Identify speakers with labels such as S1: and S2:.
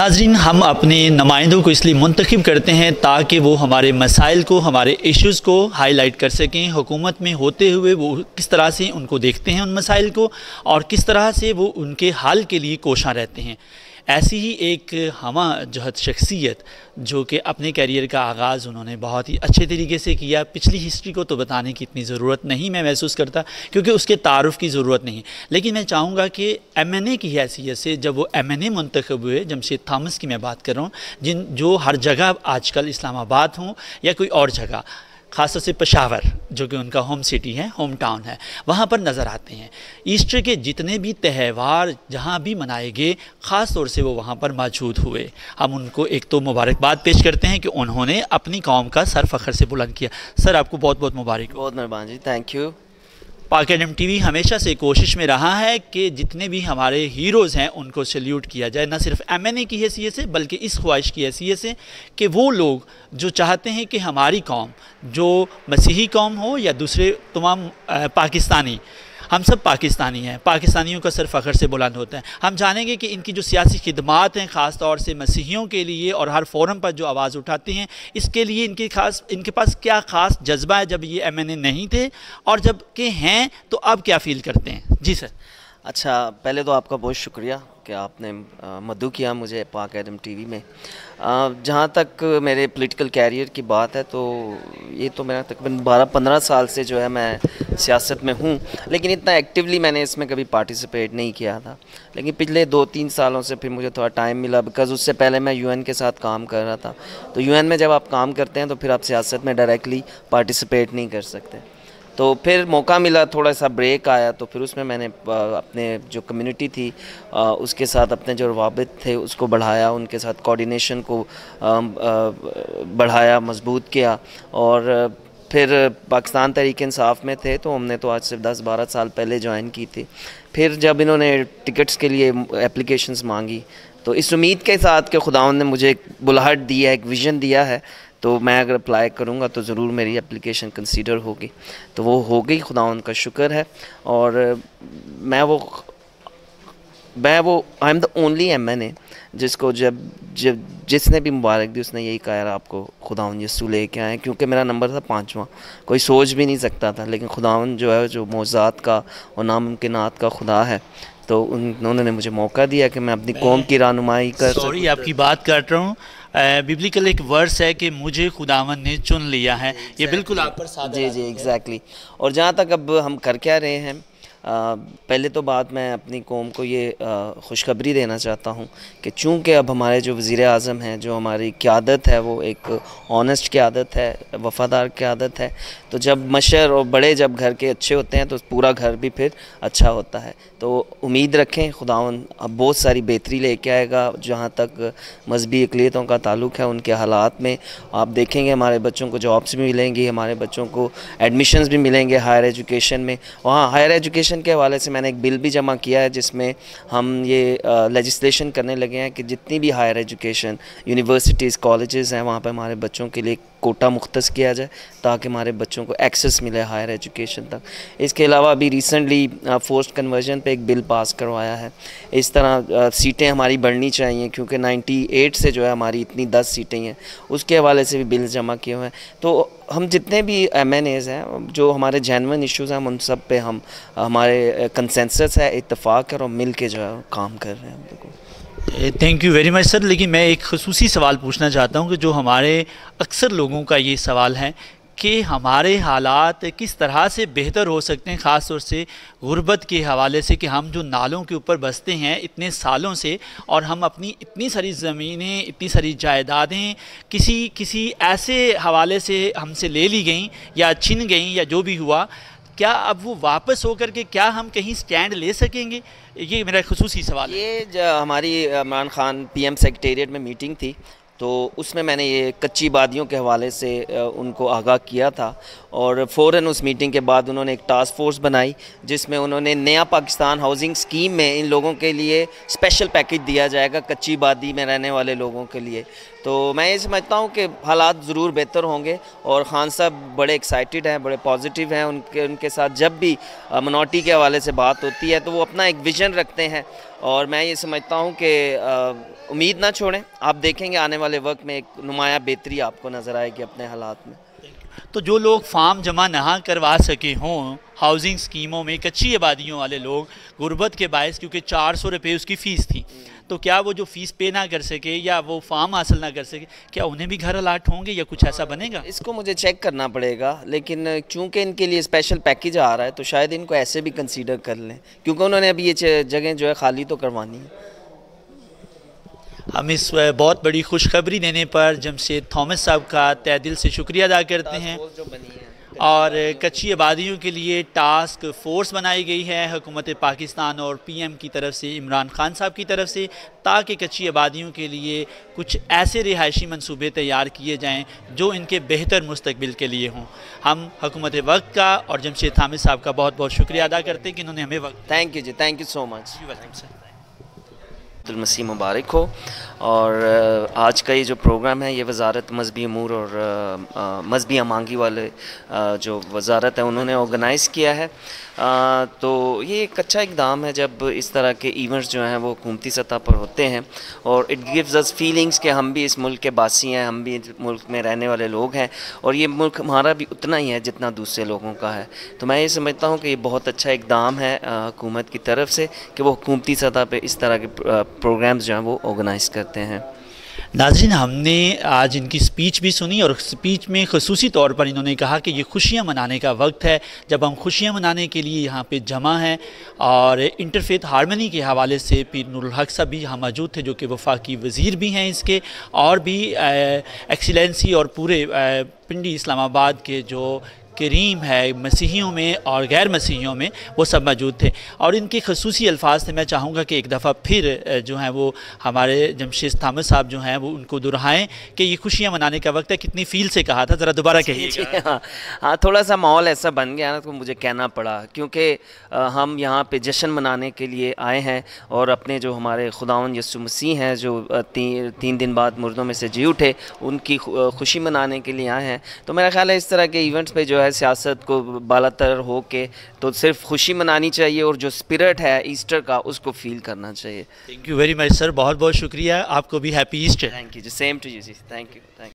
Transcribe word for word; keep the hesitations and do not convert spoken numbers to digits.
S1: नाज़रीन, हम अपने नुमाइंदों को इसलिए मुंतखब करते हैं ताकि वो हमारे मसाइल को, हमारे इश्यूज़ को हाईलाइट कर सकें। हुकूमत में होते हुए वो किस तरह से उनको देखते हैं उन मसाइल को, और किस तरह से वो उनके हल के लिए कोशां रहते हैं। ऐसी ही एक हमा जहद शख्सियत जो कि अपने कैरियर का आगाज़ उन्होंने बहुत ही अच्छे तरीके से किया। पिछली हिस्ट्री को तो बताने की इतनी ज़रूरत नहीं मैं महसूस करता, क्योंकि उसके तारुफ़ की ज़रूरत नहीं। लेकिन मैं चाहूँगा कि एम एन ए की हैसियत से जब वो एम एन ए मुंतखब हुए, जमशेद थामस की मैं बात कर रहा हूँ, जिन जो हर जगह आजकल इस्लामाबाद हों या कोई और जगह, ख़ासतौर से पेशावर जो कि उनका होम सिटी है, होम टाउन है, वहाँ पर नज़र आते हैं। ईस्टर के जितने भी त्यौहार जहाँ भी मनाए गए, ख़ास तौर से वो वहाँ पर मौजूद हुए। हम उनको एक तो मुबारकबाद पेश करते हैं कि उन्होंने अपनी कौम का सर फ़ख्र से बुलंद किया। सर, आपको बहुत बहुत मुबारक।
S2: बहुत मेहरबानी जी, thank you.
S1: Pak F M T V हमेशा से कोशिश में रहा है कि जितने भी हमारे हीरोज़ हैं उनको सल्यूट किया जाए, न सिर्फ एम एन ए की हैसियत से बल्कि इस ख्वाहिश की हैसियत से कि वो लोग जो चाहते हैं कि हमारी कौम, जो मसीही कौम हो या दूसरे तमाम पाकिस्तानी, हम सब पाकिस्तानी हैं, पाकिस्तानियों का सर फ़ख्र से बुलंद होता है। हम जानेंगे कि इनकी जो सियासी खिदमात हैं, ख़ास तौर से मसीहियों के लिए, और हर फोरम पर जो आवाज़ उठाते हैं, इसके लिए इनकी खास इनके पास क्या ख़ास जज्बा है जब ये एम एन ए नहीं थे, और जब के हैं तो अब क्या फ़ील करते हैं। जी सर।
S2: अच्छा, पहले तो आपका बहुत शुक्रिया कि आपने मदऊ किया मुझे पाक एफ एम टी वी में। जहाँ तक मेरे पॉलिटिकल कैरियर की बात है तो ये तो मेरा तकरीबन बारह पंद्रह साल से जो है मैं सियासत में हूँ, लेकिन इतना एक्टिवली मैंने इसमें कभी पार्टिसिपेट नहीं किया था। लेकिन पिछले दो तीन सालों से फिर मुझे थोड़ा टाइम मिला, बिकॉज़ उससे पहले मैं यू एन के साथ काम कर रहा था। तो यू एन में जब आप काम करते हैं तो फिर आप सियासत में डायरेक्टली पार्टिसिपेट नहीं कर सकते। तो फिर मौका मिला, थोड़ा सा ब्रेक आया, तो फिर उसमें मैंने अपने जो कम्युनिटी थी उसके साथ अपने जो रवाबित थे उसको बढ़ाया, उनके साथ कोऑर्डिनेशन को बढ़ाया, मजबूत किया। और फिर पाकिस्तान तहरीक इंसाफ में थे तो हमने तो आज से दस बारह साल पहले ज्वाइन की थी। फिर जब इन्होंने टिकट्स के लिए एप्लीकेशंस मांगी तो इस उम्मीद के साथ कि खुदावंद ने मुझे एक बुलाहट दी है, एक विज़न दिया है, तो मैं अगर अप्लाई करूँगा तो ज़रूर मेरी एप्लीकेशन कंसीडर होगी। तो वो हो गई, खुदावंद का शुक्र है। और मैं वो मैं वो I am the only M N A जिसको जब जब जिसने भी मुबारक दी उसने यही कहा, यार आपको खुदावंद यीशु ले के आए, क्योंकि मेरा नंबर था पाँचवा। कोई सोच भी नहीं सकता था, लेकिन खुदावंद जो है, जो मौज़ात का और नामुमकिनात का खुदा है, तो उन्होंने मुझे मौका दिया कि मैं अपनी कौम की रहनुमाई कर।
S1: सॉरी आपकी बात काट रहा हूँ। बिब्लिकल एक वर्स है कि मुझे खुदावंद ने चुन लिया है, ये बिल्कुल आप पर सादा।
S2: जी जी एग्जैक्टली। और जहाँ तक अब हम कर क्या रहे हैं, आ, पहले तो बात मैं अपनी कौम को ये खुशखबरी देना चाहता हूँ कि चूँकि अब हमारे जो वज़ीर आज़म हैं, जो हमारी क़यादत है वो एक ऑनेस्ट क़यादत है, वफ़ादार क़यादत है। तो जब मशर और बड़े जब घर के अच्छे होते हैं तो पूरा घर भी फिर अच्छा होता है। तो उम्मीद रखें खुदावंद अब बहुत सारी बेहतरी लेके आएगा। जहाँ तक मजहबी अक़लियतों का ताल्लुक़ है, उनके हालात में आप देखेंगे हमारे बच्चों को जॉब्स भी मिलेंगी, हमारे बच्चों को एडमिशन्स भी मिलेंगे हायर एजुकेशन में। वहाँ हायर एजुकेशन के हवाले से मैंने एक बिल भी जमा किया है जिसमें हम ये लेजिस्लेशन करने लगे हैं कि जितनी भी हायर एजुकेशन यूनिवर्सिटीज़ कॉलेजेस हैं वहाँ पर हमारे बच्चों के लिए कोटा मुख्तस किया जाए ताकि हमारे बच्चों को एक्सेस मिले हायर एजुकेशन तक। इसके अलावा अभी रिसेंटली फोर्स्ड कन्वर्जन पे एक बिल पास करवाया है। इस तरह सीटें हमारी बढ़नी चाहिए, क्योंकि अट्ठानवे से जो है हमारी इतनी दस सीटें हैं, उसके हवाले से भी बिल जमा किए हुए हैं। तो हम जितने भी एम एन एज़ हैं, जो हमारे जेन्युइन इश्यूज़ हैं, उन सब पे हम हमारे कंसेंसस है, इत्तेफाक है, और मिल के जो है काम कर रहे हैं हम लोग।
S1: Thank you very much sir. लेकिन मैं एक खसूसी सवाल पूछना चाहता हूँ कि जो हमारे अक्सर लोगों का ये सवाल है कि हमारे हालात किस तरह से बेहतर हो सकते हैं, ख़ास तौर से गुर्बत के हवाले से, कि हम जो नालों के ऊपर बसते हैं इतने सालों से, और हम अपनी इतनी सारी ज़मीनें, इतनी सारी जायदादें किसी किसी ऐसे हवाले से हमसे ले ली गई या छिन गई या जो भी हुआ, क्या अब वो वापस होकर के क्या हम कहीं स्टैंड ले सकेंगे? ये मेरा खुसूसी सवाल है।
S2: ये जो हमारी Imran Khan P M secretariat में मीटिंग थी तो उसमें मैंने ये कच्ची बादियों के हवाले से उनको आगाह किया था, और फ़ौरन उस मीटिंग के बाद उन्होंने एक टास्क फोर्स बनाई जिसमें उन्होंने नया पाकिस्तान हाउसिंग स्कीम में इन लोगों के लिए स्पेशल पैकेज दिया जाएगा कच्ची बादी में रहने वाले लोगों के लिए। तो मैं ये समझता हूँ कि हालात ज़रूर बेहतर होंगे, और ख़ान साहब बड़े एक्साइटेड हैं, बड़े पॉजिटिव हैं। उनके उनके साथ जब भी मिनॉरिटी के हवाले से बात होती है तो वो अपना एक विज़न रखते हैं, और मैं ये समझता हूँ कि امید نہ چھوڑیں, آپ دیکھیں گے آنے والے وقت میں ایک نمایاں بہتری آپ کو نظر آئے گی اپنے حالات میں.
S1: تو جو لوگ فارم جمع نہ کروا سکے ہوں ہاؤسنگ سکیموں میں, کچی آبادیوں والے لوگ غربت کے باعث, کیونکہ چار سو روپے اس کی فیس تھی, تو کیا وہ جو فیس پے نہ کر سکے یا وہ فارم حاصل نہ کر سکے, کیا انہیں بھی گھر الاٹ ہوں گے یا کچھ ایسا بنے گا؟
S2: اس کو مجھے چیک کرنا پڑے گا, لیکن چونکہ ان کے لیے اسپیشل پیکیج آ رہا ہے تو شاید ان کو ایسے بھی کنسیڈر کر لیں, کیونکہ انہوں نے ابھی یہ جگہیں جو ہے خالی تو کروانی ہے.
S1: ہم اس بہت بڑی خوشخبری دینے پر جمشید تھامس صاحب کا تہہ دل سے شکریہ ادا کرتے ہیں. اور کچی آبادیوں کے لیے ٹاسک فورس بنائی گئی ہے حکومت پاکستان اور پی ایم کی طرف سے, عمران خان صاحب کی طرف سے, تاکہ کچی آبادیوں کے لیے کچھ ایسے رہائشی منصوبے تیار کیے جائیں جو ان کے بہتر مستقبل کے لیے ہوں. ہم حکومت وقت کا اور جمشید تھامس صاحب کا بہت بہت شکریہ ادا کرتے ہیں کہ انہوں نے ہمیں وقت.
S2: تھینک یو جی, thank you so much. Eid ul-Masih مبارک ہو. اور آج کا یہ جو پروگرام ہے یہ وزارت مذہبی امور اور مذہبی امانگی والے جو وزارت ہے انہوں نے آرگنائز کیا ہے. تو یہ ایک اچھا اقدام ہے جب اس طرح کے ایونٹس جو ہیں وہ حکومتی سطح پر ہوتے ہیں, اور اٹ گیوز اس فیلنگس کہ ہم بھی اس ملک کے باسی ہیں, ہم بھی اس ملک میں رہنے والے لوگ ہیں, اور یہ ملک ہمارا بھی اتنا ہی ہے جتنا دوسرے لوگوں کا ہے. تو میں یہ سمجھتا ہوں کہ یہ بہت اچھا اقدام ہے حکومت کی طرف سے کہ وہ حکومتی سطح پہ اس طرح کے پروگرامز جو ہیں وہ آرگنائز کرتے ہیں.
S1: ناظرین, ہم نے آج ان کی سپیچ بھی سنی, اور سپیچ میں خصوصی طور پر انہوں نے کہا کہ یہ خوشیاں منانے کا وقت ہے جب ہم خوشیاں منانے کے لیے یہاں پہ جمع ہیں. اور انٹرفیتھ ہارمنی کے حوالے سے پیر نور الحق صاحب بھی یہاں موجود تھے جو کہ وفاقی وزیر بھی ہیں اس کے, اور بھی ایکسیلنسی اور پورے پنڈی اسلام آباد کے جو کریم ہے مسیحیوں میں اور غیر مسیحیوں میں, وہ سب موجود تھے. اور ان کے خصوصی الفاظ سے میں چاہوں گا کہ ایک دفعہ پھر جو ہیں وہ ہمارے جمشید تھامس صاحب جو ہیں وہ ان کو دہرائیں کہ یہ خوشیاں منانے کا وقت ہے. کتنی فیل سے کہا تھا, ذرا دوبارہ کہیے.
S2: جی ہاں ہاں تھوڑا سا ماحول ایسا بن گیا نا تو مجھے کہنا پڑا, کیونکہ ہم یہاں پہ جشن منانے کے لیے آئے ہیں, اور اپنے جو ہمارے خداوند یسوع مسیح ہیں جو تین دن بعد مردوں میں سے جی اٹھے, ان کی خوشی منانے کے لیے آئے ہیں. تو میرا خیال ہے اس طرح کے ایونٹس پہ جو ہے سیاست کو بالا تر ہو کے تو صرف خوشی منانی چاہیے, اور جو اسپرٹ ہے ایسٹر کا اس کو فیل کرنا چاہیے.
S1: Thank you very much sir, بہت بہت شکریہ. آپ کو بھی ہیپی ایسٹر.
S2: تھینک یو جی, سیم ٹو یو جی, تھینک یو تھینک یو.